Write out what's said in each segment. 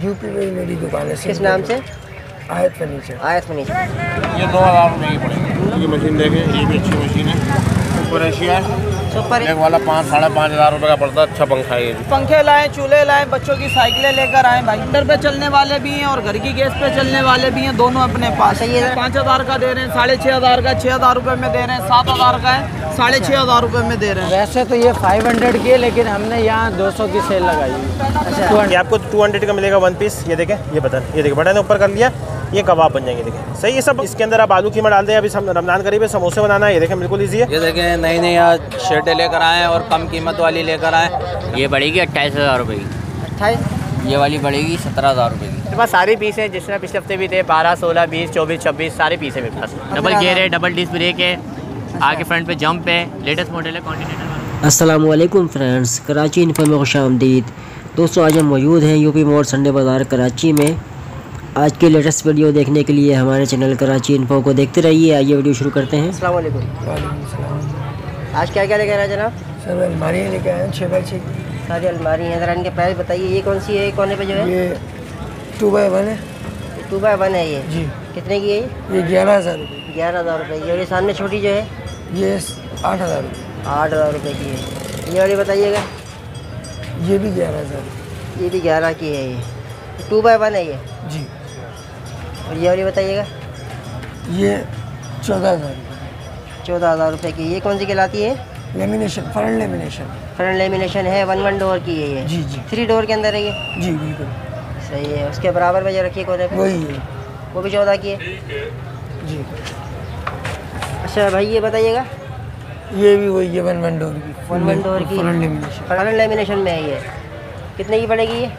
UP में ही मेरी दुकान है। किस नाम से? आयत फर्नीचर। आयत फर्नीचर। ये 9,000 रुपये की पड़ेगी। ये मशीन देखें, ये भी अच्छी मशीन है, सुपर एशिया है। सुपर एक वाला 5-5.5 हज़ार रुपये का पड़ता है। अच्छा पंखा है ये। पंखे लाएं, चूल्हे लाएं, बच्चों की साइकिलें लेकर आएं भाई। इंडर पे चलने वाले भी हैं और घर की गैस पे चलने वाले भी हैं, दोनों अपने पास। ये 5,000 का दे रहे हैं, 6,500 का, 6,000 रुपये में दे रहे हैं, 7,000 का है, 6,500 रुपये में दे रहे हैं। वैसे तो ये 500 की है, लेकिन हमने यहाँ 200 की सेल लगाई है। अच्छा, ये आपको 200 का मिलेगा 1 पीस। ये देखें, ये बटन, ये देखें बटन ऊपर कर लिया, ये कबाब बन जाएंगे। देखें सही है सब। इसके अंदर आप आलू कीमा डाल दें। अभी रमज़ान करीब है, समोसे बनाना है। ये देखें बिल्कुल ईजी है। ये देखें नई नई आज शर्टें लेकर आए और कम कीमत वाली लेकर आए। ये बढ़ेगी 28,000 रुपये की। 28। ये वाली बढ़ेगी 17,000 रुपये की। मेरे पास सारे पीस हैं, जिस तरह पिछले हफ्ते भी थे 12, 16, 20, 24, 26 सारे पीस है मेरे पास। डबल गियर है, डबल डिस्क ब्रेक है, आगे फ्रंट पे जंप है, लेटेस्ट मॉडल है कॉन्टिनेंटल। अस्सलाम वालेकुम फ्रेंड्स, कराची इन्फो में खुशामदीद। दोस्तों आज हम मौजूद हैं यूपी मोड़ संडे बाज़ार कराची में। आज की लेटेस्ट वीडियो देखने के लिए हमारे चैनल कराची इन्फो को देखते रहिए। आइए वीडियो शुरू करते हैं। अस्सलाम वालेकुम। वालेकुम सलाम। आज क्या क्या लेकर आए जनाब? सर अलमारी लेके आए हैं 6x6 की। सारी अलमारी हैं, ज़रा इनके प्राइस बताइए। ये कौन सी है? कोने पे जो है ये 2x1 है। 2x1 है ये। जी। कितने की है ये 11,000 रुपये। 11,000 रुपये की। और ये सामने छोटी जो है ये 8,000 रुपये। 8,000 रुपये की है। ये वाली बताइएगा। ये भी 11,000। ये भी 11 की है। ये 2x1 है ये। जी। और ये वाली बताइएगा। ये 14,000 रुपये। 14,000 रुपये की। ये कौन सी कहलाती है? Lamination, front lamination. Front lamination है, 1 डोर की है ये। जी जी 3 डोर के अंदर है ये। जी बिल्कुल सही है। उसके बराबर में जो रखिए कोने पे वही है। वो भी 14 की है। जी। अच्छा भाई ये बताइएगा। ये भी वही है 1 डोर की। 1 डोर की फ्रंट लेमिनेशन। फ्रंट लेमिनेशन में है ये। कितने की पड़ेगी ये?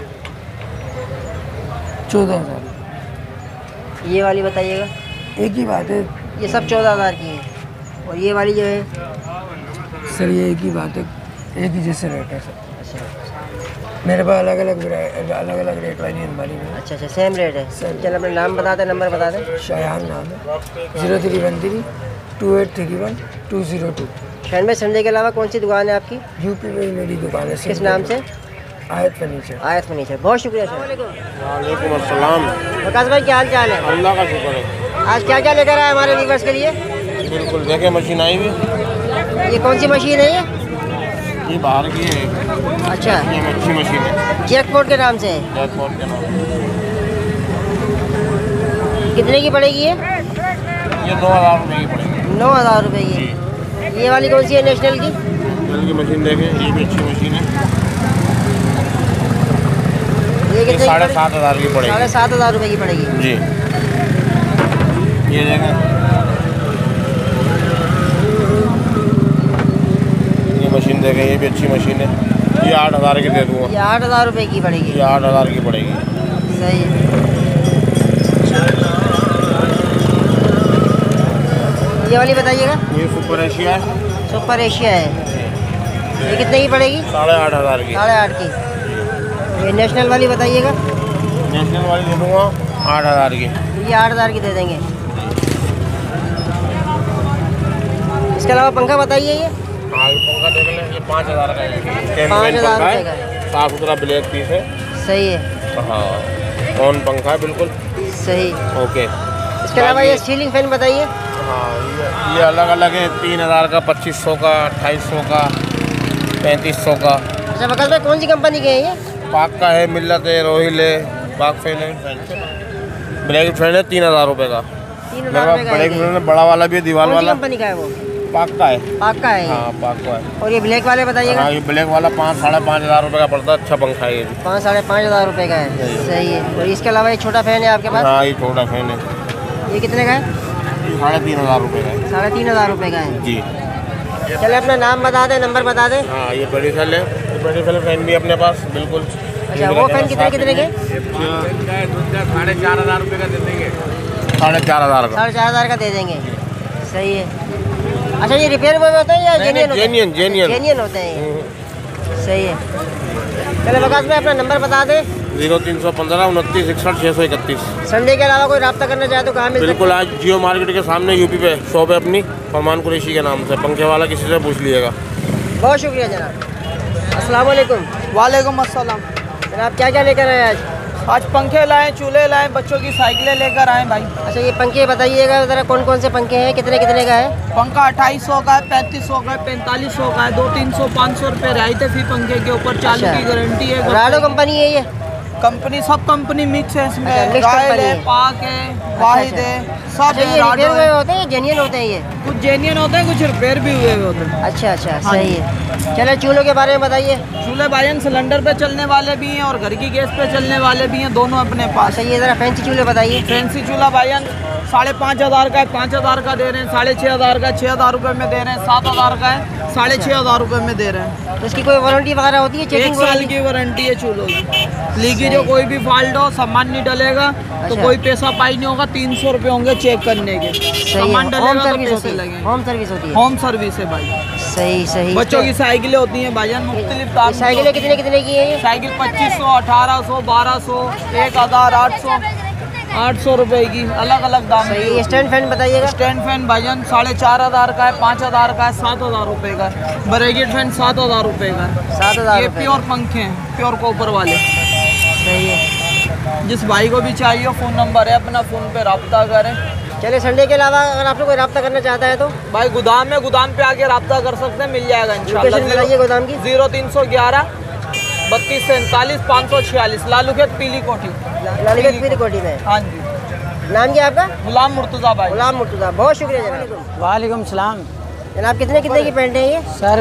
14,000। ये वाली बताइएगा। एक ही बात है ये सब 14,000 की है। और ये वाली जो है सर, ये एक ही बात है, एक ही जैसे रेट है सर। अच्छा मेरे पास अलग अलग रेट वाली अलमारी में। अच्छा अच्छा, सेम रेट है। सर। चल अपना नाम बता दें, नंबर बता दें। शायान नाम है। 0313 2831 202। शहर में संडे के अलावा कौन सी दुकान है आपकी? यूपी में ही मेरी दुकान है। किस नाम से? आयत फर्नीचर। आयत फर्नीचर। बहुत शुक्रिया सर। वालेकुम अस्सलाम। विकास भाई क्या हाल चाल है? अल्लाह का शुक्र है। आज क्या क्या लेकर आए हमारे व्यूअर्स के लिए? बिल्कुल देखें, मशीन आई भी। ये कौन सी मशीन है ये? ये बाहर की है। अच्छा, ये अच्छी मशीन है, जैकपॉट के नाम से है। जैकपॉट के नाम। कितने की पड़ेगी ये? ये 9,000 रुपये की पड़ेगी। 9,000 रुपये की। ये वाली कौन सी है नेशनल की? जल की मशीन देखें, ये भी अच्छी मशीन है। ये कितने की? 7,500 की पड़ेगी। 7,500 रुपये की पड़ेगी। जी। ये देखें, ये मशीन देखें, ये भी अच्छी मशीन है। ये 8,000 की दे दूँगा। ये 8,000 रुपये की पड़ेगी। ये 8,000 की पड़ेगी। सही है। ये वाली बताइएगा। ये सुपर एशिया है। सुपर एशिया है। ये कितने की पड़ेगी? 8,500 की। 8,500 की। ये नेशनल वाली बताइएगा। नेशनल वाली दे दूँगा 8,000 की। ये 8,000 की दे देंगे। इसके अलावा पंखा बताइए। ये हाँ, ये पंखा देख लें, ये 5,000 का है। 5,000 रुपये का है। साफ सुथरा ब्लैक पीस है। सही है। हाँ, ऑन पंखा है बिल्कुल। सही। ओके। इसके अलावा ये सीलिंग फैन बताइए। हाँ, ये अलग अलग है। 3,000 का, 2,500 का, 2,250 का, 3,500 का। अच्छा वकास भाई कौन सी कंपनी के हैं ये? पाक का है, मिल्लत है, रोहिल है, पाक फैन है। ब्लैक फैन है 3,000 रुपये का। 3,000 रुपये का ब्लैक है। फैन है, बड़ा वाला भी है, दीवार कौन सी वाला। कंपनी का है वो? पाक का है। पाक का है ये? हाँ, पाक का है। और ये ब्लैक वाले बताइएगा। हाँ, ये ब्लैक वाला 5-5.5 रुपये का पड़ता है। अच्छा पंखा है ये भी। 5-5.5 रुपये का है। सही है। और इसके अलावा एक छोटा फैन है आपके पास? हाँ, ये छोटा फैन है। ये कितने का है? ये 3,500 रुपये का है। 3,500 रुपये का है। जी। चले अपना नाम बता दें, नंबर बता दें। हाँ, ये बड़ी सेल है। ये बड़ी सेल फैन भी अपने पास बिल्कुल। अच्छा वो फैन कितने कितने के? 4,500 रुपये का दे देंगे। 4,500 का। 4,500 का दे देंगे। सही है। अच्छा ये रिपेयर में होते हैं या जेन्युइन होते हैं? जेन्युइन होते हैं ये। सही है। चलो वकास भाई अपना नंबर बता दें। 0315 29 61 631। संडे के अलावा कोई रब्ता करना चाहे तो कहाँ मिल सकता बिल्कुल, आज जियो मार्केट के सामने यूपी पे शॉप है अपनी, फरमान कुरैशी के नाम से। पंखे वाला किसी से पूछ लीजिएगा। है? बहुत शुक्रिया जनाब। अस्सलाम वालेकुम। वालेकुम अस्सलाम। जनाब क्या क्या लेकर आए आज? आज पंखे लाए, चूल्हे लाए, बच्चों की साइकिलें लेकर आए भाई। अच्छा ये पंखे बताइएगा ज़रा, कौन कौन से पंखे हैं, कितने कितने का है? पंखा 2800 का है, 3500 का है, 4500 का है, 200-300 500 रुपये रियायत फी पंखे के ऊपर, चालू अच्छा। की गारंटी है। राडो कंपनी है ये? कंपनी सब कंपनी मिक्स है इसमें। अच्छा, मिक्स रॉयल कंपनी है, है। पाक है, वाहिद है, सब अच्छा, है। ये राडो रिपेयर हुए है। होते हैं या जेन्युइन होते हैं ये? कुछ जेन्युइन होते हैं, कुछ रिपेयर भी हुए होते हैं। अच्छा अच्छा, हाँ सही जी। है। चलो चूल्हों के बारे में बताइए। चूल्हे भाईजान सिलेंडर पे चलने वाले भी हैं और घर की गैस पे चलने वाले भी हैं, दोनों अपने पास। अच्छा ये ज़रा फैंसी चूल्हे बताइए। फैंसी चूल्हा भाईजान 5500 का है, 5000 का दे रहे हैं, 6500 का, 6000 रुपये में दे रहे हैं, 7000 का है, 6500 रुपये में दे रहे हैं। तो इसकी कोई वारंटी वगैरह होती है? 1 चेकिंग साल की वारंटी है चूल्हों की। लीकी जो कोई भी फॉल्ट हो, सामान नहीं डलेगा तो अच्छा। कोई पैसा पाई नहीं होगा। 300 रुपये होंगे चेक करने के। सही सामान है। होम डलेगा तो सर्विस पैसे होती है? लगेंगे। होम सर्विस होती है? होम सर्विस है भाई। सही सही। बच्चों की साइकिलें होती हैं भाईजान, मुख्तलिफ ये साइकिलें कितने कितने की है ये? साइकिल 2500, 1800, 1200, 1000, 800 रुपए की, अलग अलग दाम सही। है। ये स्टैंड फैन बताइएगा। स्टैंड फैन भाईजान 4500 का है, 5000 का है, 7000 रुपये का है। ब्रैकेट फैन 7000 रुपये का है। 7000 ये रुपये। प्योर पंखे हैं, प्योर कॉपर वाले। सही है। जिस भाई को भी चाहिए फ़ोन नंबर है अपना, फ़ोन पे रब्ता करें। चलिए संडे के अलावा अगर आप लोग कोई रब्ता करना चाहता है तो भाई गोदाम है, गोदाम पे आके रब्ता कर सकते हैं, मिल जाएगा लोकेशन बताइए इंशाल्लाह। गोदाम की। 0311 3247 546 लालू खेत, पीली कोठी। लालीगंज पीली कोठी में। हाँ जी। नाम क्या आपका? गुलाम मुर्तज़ा भाई। गुलाम मुर्तज़ा, बहुत शुक्रिया जनाब। वालेकुम सलाम। जनाब कितने कितने की पेंट है ये? सर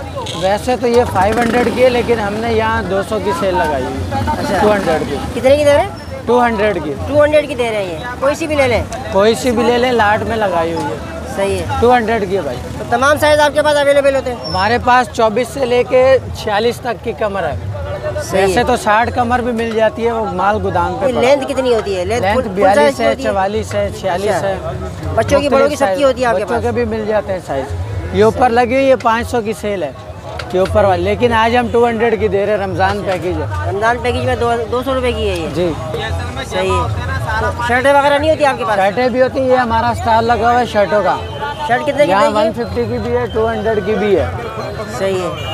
वैसे तो ये 500 की है, लेकिन हमने यहाँ 200 की सेल लगाई हुई है। अच्छा। 200 की। कितने की दे रहे हैं? 200 की। 200 की दे रहे हैं ये, कोई सी भी ले लें? कोई सी भी ले लें, लाट में लगाई हुई है। सही है। 200 की है भाई। तो तमाम साइज आपके पास अवेलेबल होते हैं? हमारे पास 24 से लेके 46 तक की कमर है। सही वैसे है। तो 60 कमर भी मिल जाती है, वो माल गोदाम पे ये लेंथ कितनी होती है? लेंथ full size 42 की है, होती है? 44 है, 46 है। बच्चों की बड़ों की मुख्तलिफ सबकी होती है आपके बच्चों पास? के भी मिल जाते हैं साइज। ये ऊपर लगी हुई है 500 की सेल है कि ऊपर वाली, लेकिन आज हम 200 की दे रहे हैं, रमज़ान पैकेज है। रमजान पैकेज में 200 रुपये की है ये? जी। सही है। तो शर्टें वगैरह नहीं होती आपके पास? शर्टें भी होती है, ये हमारा स्टॉल लगा हुआ है शर्टों का। शर्ट कितने की यहाँ है? 150 की भी है, 200 की भी है। सही है।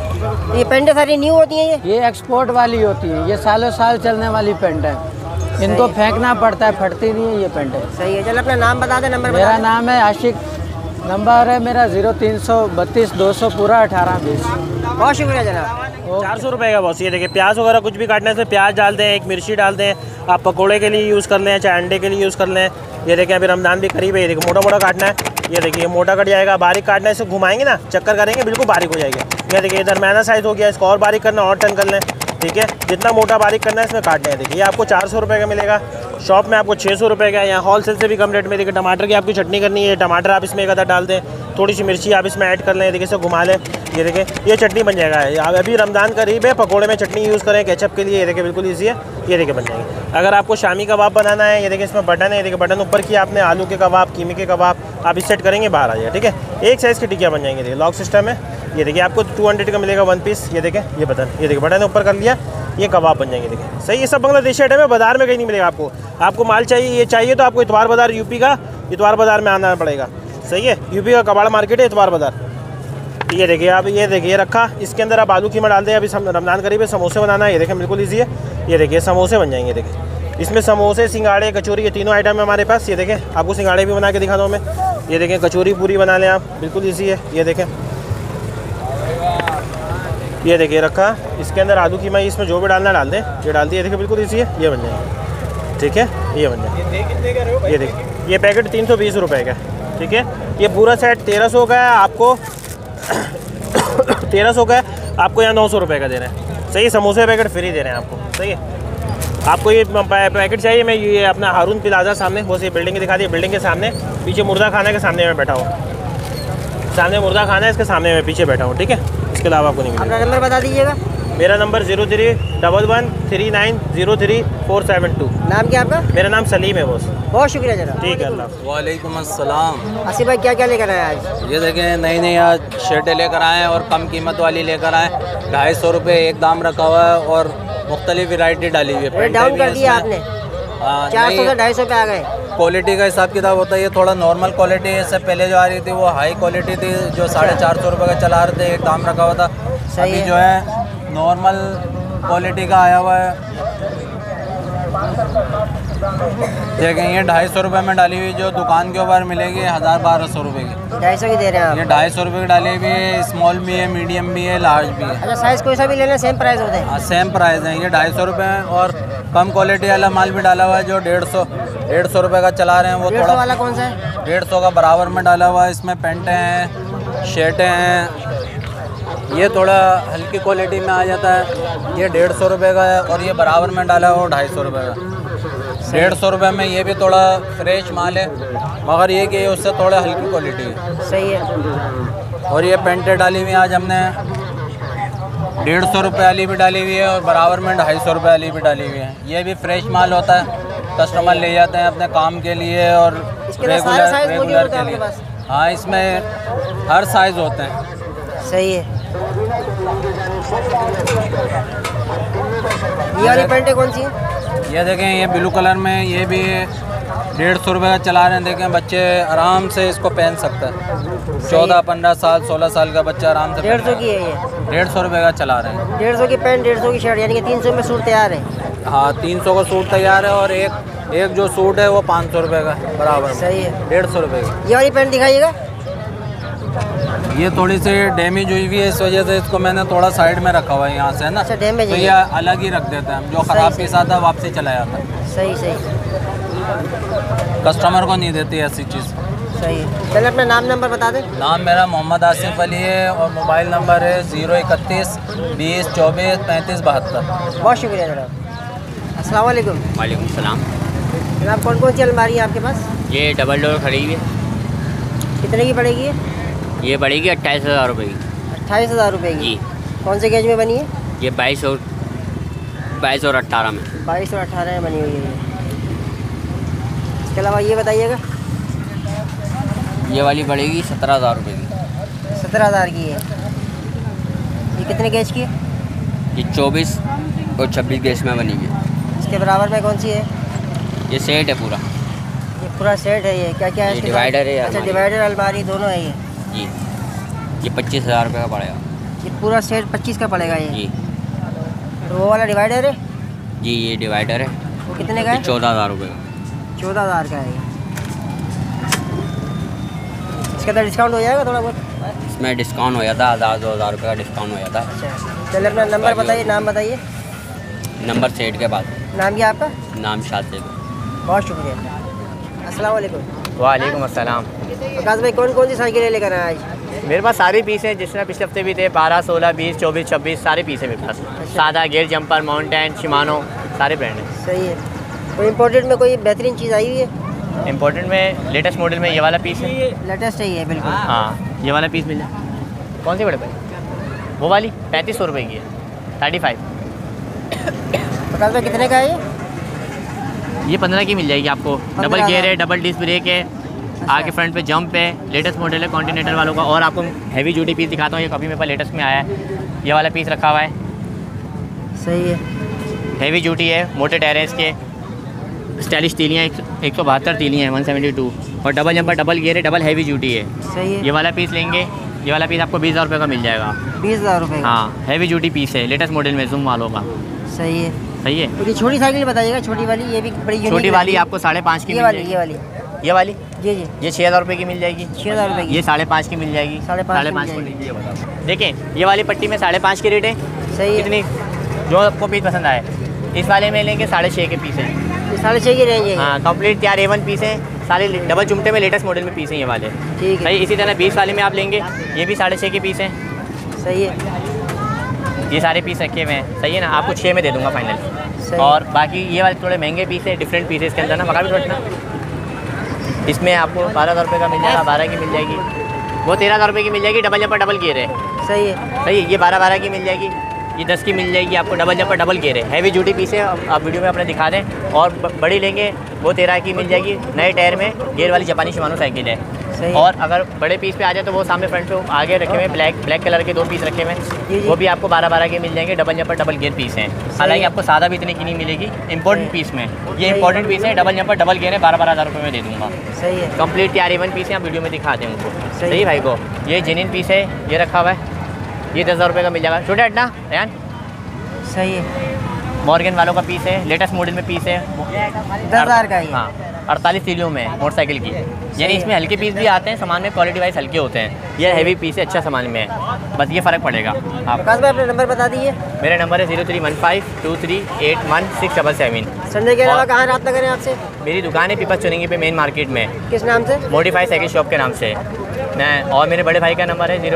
ये पेंटें सारी न्यू होती हैं ये? ये एक्सपोर्ट वाली होती है, ये सालों साल चलने वाली पेंट है। इनको फेंकना पड़ता है, फटती नहीं है ये पेंट है। सही है। चल अपना नाम बता दे, नंबर बता मेरा दे। नाम है आशिक, नंबर है मेरा 0332 200 पूरा 1820। बहुत शुक्रिया जनाब। 400 रुपये का बॉस। ये देखिए प्याज वगैरह कुछ भी काटने से प्याज डालते हैं, एक मिर्ची डालते हैं। आप पकोड़े के लिए यूज़ कर लें, चाहे अंडे के लिए यूज़ कर लें। ये देखिए अभी रमज़ान भी करीब है। ये देखिए मोटा मोटा काटना है। ये देखिए मोटा कट जाएगा, बारीक काटना है, इसे घुमाएंगे ना, चक्कर करेंगे, बिल्कुल बारीक हो जाएगा। ये देखिए इधर मैना साइज़ हो गया, इसको और बारीक करना, और टर्न कर लें। ठीक है, जितना मोटा बारीक करना है इसमें काटना है। देखिए ये आपको 400 रुपये का मिलेगा, शॉप में आपको 600 रुपये का। यहाँ होलसेल से भी कम रेट में। देखिए टमाटर की आपकी चटनी करनी है, टमाटर आप इसमें एक आधा डाल दें, थोड़ी सी मिर्ची आप इसमें ऐड कर लें। देखिए इसे घुमा लें, ये देखिए ये चटनी बन जाएगा। अभी रमज़ान करीब है, पकोड़े में चटनी यूज़ करें केचप के लिए। ये देखिए बिल्कुल ईजी है, ये देखिए बन जाएंगे। अगर आपको शामी कबाब बनाना है, ये देखिए इसमें बटन है, ये देखिए बटन ऊपर किया आपने, आलू के कबाब, कीमे के कबाब आप इस सेट करेंगे, बाहर आ जाएगा। ठीक है, एक साइज़ की टिक्कियाँ बन जाएंगी। देखिए लॉक सिस्टम है। ये देखिए आपको 200 का मिलेगा 1 पीस। ये देखिए ये बटन, ये देखिए बटन ऊपर कर लिया, ये कबाब बन जाएंगे। देखिए सही, ये सब बांग्लादेशी आइटम है, बाजार में कहीं नहीं मिलेगा आपको। आपको माल चाहिए, ये चाहिए तो आपको इतवार बाज़ार, यूपी का इतवार बाज़ार में आना पड़ेगा। सही है, यूपी का कबाड़ मार्केट है, इतवार बाज़ार। ये देखिए आप, ये देखिए रखा, इसके अंदर आप आलू कीमा डाल दें। अभी रमज़ान करीब है, समोसे बनाना है। ये देखिए बिल्कुल ईजी है, ये देखिए समोसे बन जाएंगे। देखिए इसमें समोसे, सिंगाड़े, कचौरी, ये तीनों आइटम है हमारे पास। ये देखें आपको सिंगाड़े भी बना के दिखा दूँ मैं। ये देखें कचौरी पूरी बना लें आप, बिल्कुल ईजी है। ये देखें, ये देखिए रखा, इसके अंदर आलू कीमा, इसमें जो भी डालना डाल दें, ये डाल दिए। देखिए बिल्कुल ईजी है, ये बन जाएंगे। ठीक है, ये बन जाएंगे। ये देखिए ये पैकेट 320 रुपये का है। ठीक है, ये पूरा सेट 1300 का है, आपको 1300 का है, आपको यहाँ 900 रुपये का दे रहे हैं। सही, समोसे पैकेट फ्री दे रहे हैं आपको। सही है, आपको ये पैकेट चाहिए। मैं ये अपना हारून प्लाजा सामने, वो सी बिल्डिंग दिखा दी, बिल्डिंग के सामने पीछे मुर्दा खाना के सामने मैं बैठा हूँ। सामने मुर्दा खाना है, इसके सामने मैं पीछे बैठा हूँ। ठीक है, इसके अलावा आपको नहीं मिलेगा। अपना नंबर बता दीजिएगा। मेरा नंबर 0311390472। नाम क्या आपका? मेरा नाम सलीम है बॉस। बहुत शुक्रिया जनाब। ठीक है, अल्लाह। वालेकुम अस्सलाम। आसिफ भाई क्या क्या लेकर आए आज? ये देखें नई नई आज शर्टें लेकर आए हैं और कम कीमत वाली लेकर आए। 250 रुपये एक दाम रखा हुआ है और मुख्तलिफ वैरायटी डाली हुई है। रेट डाउन कर दिया आपने, 400 से 250 पे आ गए। क्वालिटी का हिसाब किताब होता है, ये थोड़ा नॉर्मल क्वालिटी है। इससे पहले जो आ रही थी वो हाई क्वालिटी थी, जो 450 रुपये का चला रहे थे, एक दाम रखा हुआ था। सही अभी है। जो है नॉर्मल क्वालिटी का आया हुआ है, देखें ये 250 रुपये में डाली हुई जो दुकान के ऊपर मिलेगी 1000-1200 रुपये की। 250 की दे रहे हैं आप? ये 250 रुपये की डाली हुई है, स्मॉल भी है, मीडियम भी है, लार्ज भी है। अच्छा, साइज़ कोई सा भी लेना सेम प्राइस होते हैं? हाँ सेम प्राइस है, ये 250 रुपये है। और कम क्वालिटी वाला माल भी डाला हुआ है जो 150 रुपये का चला रहे हैं, वो 150 थोड़ा वाला कौन सा है? 150 का बराबर में डाला हुआ है। इसमें पेंटें हैं, शर्टें हैं, ये थोड़ा हल्की क्वालिटी में आ जाता है। ये 150 रुपये का है और ये बराबर में डाला हुआ 250 रुपये का। 150 रुपये में ये भी थोड़ा फ्रेश माल है, मगर ये कि उससे थोड़ा हल्की क्वालिटी है। सही है। और ये पेंटें डाली हुई आज हमने 150 रुपये वाली भी डाली हुई है और बराबर में 250 रुपये वाली भी डाली हुई है। ये भी फ्रेश माल होता है, कस्टमर ले जाते हैं अपने काम के लिए और रेगुलर के लिए। हाँ इसमें हर साइज़ होते हैं। सही है। ये वाली पेंटें कौन सी है? ये देखें ये ब्लू कलर में, ये भी 150 रुपये का चला रहे हैं। देखें बच्चे आराम से इसको पहन सकता है, 14-15 साल 16 साल का बच्चा आराम से। 150 की है ये? 150 रुपये का चला रहे हैं। 150 की पैंट, 150 की शर्ट, यानी कि 300 में सूट तैयार है। हाँ 300 का सूट तैयार है और एक जो सूट है वो 500 रुपये का बराबर। सही है। 150 रुपये की। ये वाली पैंट दिखाइएगा। ये थोड़ी सी डैमेज हुई हुई है, इस वजह से इसको मैंने थोड़ा साइड में रखा हुआ है यहाँ से ना। अच्छा, डैमेज तो है। ये अलग ही रख देते हैं हम, जो ख़राब पीस आता है वापसी चला जाता है। सही सही। कस्टमर को नहीं देती ऐसी चीज़। सही है। चलिए अपना नाम नंबर बता दें। नाम मेरा मोहम्मद आसिफ अली है और मोबाइल नंबर है 031 20 24 35 72। बहुत शुक्रिया जनाब। अस्सलाम वालेकुम। वालेकुम सलाम। जनाब कौन कौन सी अलमारी है आपके पास? ये डबल डोर खड़ी हुई है, कितने की पड़ेगी ये? ये पड़ेगी 28,000 रुपये की। 28,000 रुपये की? जी। कौन से गेज में बनी है? ये 22 और 18 में। 22 और 18 में बनी हुई है ये। इसके अलावा ये बताइएगा। ये वाली पड़ेगी 17,000 रुपये की। 17,000 की है। ये कितने गेज की है? ये 24 और 26 गैस में बनी हुई है। इसके बराबर में कौन सी है? ये सेट है पूरा। ये पूरा सेट है। ये क्या क्या है? ये इसके डिवाइडर है। अच्छा, डिवाइडर अलमारी दोनों है ये? जी। ये 25,000 रुपये का पड़ेगा। ये पूरा सेट 25 का पड़ेगा ये? जी। तो वो वाला डिवाइडर है? जी ये डिवाइडर है। वो कितने का है? 14,000 रुपये का। 14,000 का है ये। इसके अंदर डिस्काउंट हो जाएगा थोड़ा बहुत? इसमें डिस्काउंट हो जाता है, 1,000-2,000 रुपये का डिस्काउंट हो जाता है। अच्छा चलिए अपना नंबर बताइए, नाम बताइए। नंबर सेट के बाद। नाम क्या आपका? नाम शाद। बहुत शुक्रिया। अस्सलाम वालेकुम। वालेकुम अस्सलाम। विकास भाई कौन कौन सी साइकिलें लेकर आए आज? मेरे पास सारे पीस हैं, जिसमें पिछले हफ्ते भी थे 12, 16, 20, 24, 26 सारे पीस हैं मेरे पास। सादा, गेयर जंपर, माउंटेन, शिमानो, सारे ब्रांड हैं। सही है। कोई इम्पोर्टेड में कोई बेहतरीन चीज़ आई हुई है? इम्पोर्टेंट में लेटेस्ट मॉडल में ये वाला पीस है। लेटेस्ट है ये बिल्कुल। हाँ ये वाला पीस मिल जाए। कौन सी बड़े भाई? वो वाली 3500 रुपये की है, 35। विकास भाई कितने का है ये? ये 15 की मिल जाएगी आपको। डबल गियर है, डबल डिस्क ब्रेक है, आगे फ्रंट पे जंप है, लेटेस्ट मॉडल है कॉन्टिनेंटल वालों का। और आपको हैवी ड्यूटी पीस दिखाता हूँ, ये कभी मेरे पास लेटेस्ट में आया है। ये वाला पीस रखा हुआ है। सही है। हैवी ड्यूटी है, मोटे टायर हैं इसके, स्टाइलिश तीलियाँ 172 तीलियाँ हैं 172, और डबल जंपर, डबल गियर है, डबल हैवी ड्यूटी है। सही है। ये वाला पीस लेंगे, ये वाला पीस आपको 20,000 रुपये का मिल जाएगा। 20,000 रुपये? हाँ हैवी ड्यूटी पीस है, लेटेस्ट मॉडल में जूम वालों का। सही है। सही है। तो ये छोटी साइकिल बताइएगा, छोटी वाली, ये भी बड़ी यूनिक छोटी वाली आपको 5.5 की ये मिल वाली जाएगी। ये वाली ये वाली जी जी ये 6,000 रुपये की मिल जाएगी। 6,000 रुपये की? ये 5.5 की मिल जाएगी। 5.5 की लीजिए बताओ। देखें ये वाली पट्टी में 5.5 के रेट है। सही है। कितनी जो आपको पीस पसंद आए। इस वाले में लेंगे 6.5 के पीस हैं। 6.5 की रेंज है? हाँ कंप्लीट तैयार A1 पीस हैं सारे, डबल चुमटे में लेटेस्ट मॉडल में पीस हैं ये वाले। ठीक है। सही। इसी तरह 20 वाले में आप लेंगे, ये भी 6.5 के पीस हैं। सही है। ये सारे पीस रखे हुए हैं। सही है ना, आपको 6 में दे दूँगा फाइनल। और बाकी ये वाले थोड़े महंगे पीस है, डिफरेंट पीस है इसके अंदर ना, मका भी थोड़ा। इसमें आपको 12,000 रुपये का मिल जाएगा, 12 की मिल जाएगी। वो 13,000 रुपये की मिल जाएगी, डबल जंपर डबल गियर है। सही है। सही है। ये 12 की मिल जाएगी, ये 10 की मिल जाएगी आपको, डबल जंपर डबल गियर है, हैवी ड्यूटी पीस है। आप वीडियो में अपने दिखा दें। और बड़ी लेंगे वो 13 की मिल जाएगी, नए टायर में, गियर वाली जापानी शिमानो साइकिल है। और अगर बड़े पीस पे आ जाए तो वो सामने फ्रंट पे आगे रखे हुए ब्लैक कलर के 2 पीस रखे हुए हैं, वो भी आपको 12 के मिल जाएंगे, double jumper double gear piece हैं। हालांकि आपको सादा भी इतने की नहीं मिलेगी इंपॉर्टेंट पीस में। ये इंपॉर्टेंट पीस है, डबल जंपर डबल गियर है, 12,000 रुपये में दे दूँगा। सही है। कंप्लीट तैयार A1 पीस है, आप वीडियो में दिखा दें उनको। सही भाई को। ये जेन्युइन पीस है, ये रखा हुआ है, ये 10,000 रुपये का मिल जाएगा। छोटे हटना यान। सही है। मॉर्गन वालों का पीस है, लेटेस्ट मॉडल में पीस है। 10,000 का है ये? हाँ, 48 सीलियों में मोटरसाइकिल की, यानी इसमें हल्के पीस भी आते हैं, सामान में क्वालिटी वाइज हल्के होते हैं। ये हैवी पीस है, अच्छा सामान में है, बस ये फ़र्क पड़ेगा आप। विकास भाई अपना नंबर बता दीजिए। मेरा नंबर है 031523811677। संडे के अलावा कहाँ रब्ता करें आपसे? मेरी दुकान है पीपल्स चुनिंगी पे मेन मार्केट में। किस नाम से? मॉडिफाइड साइकिल शॉप के नाम से। मैं और मेरे बड़े भाई का नंबर है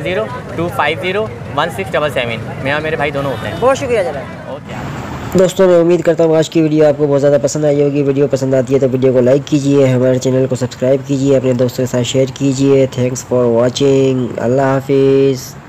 0310250167। मैं और मेरे भाई दोनों होते हैं। बहुत शुक्रिया जनाब। ओके दोस्तों मैं उम्मीद करता हूँ आज की वीडियो आपको बहुत ज़्यादा पसंद आई होगी। वीडियो पसंद आती है तो वीडियो को लाइक कीजिए, हमारे चैनल को सब्सक्राइब कीजिए, अपने दोस्तों के साथ शेयर कीजिए। Thanks for watching. अल्लाह हाफिज़।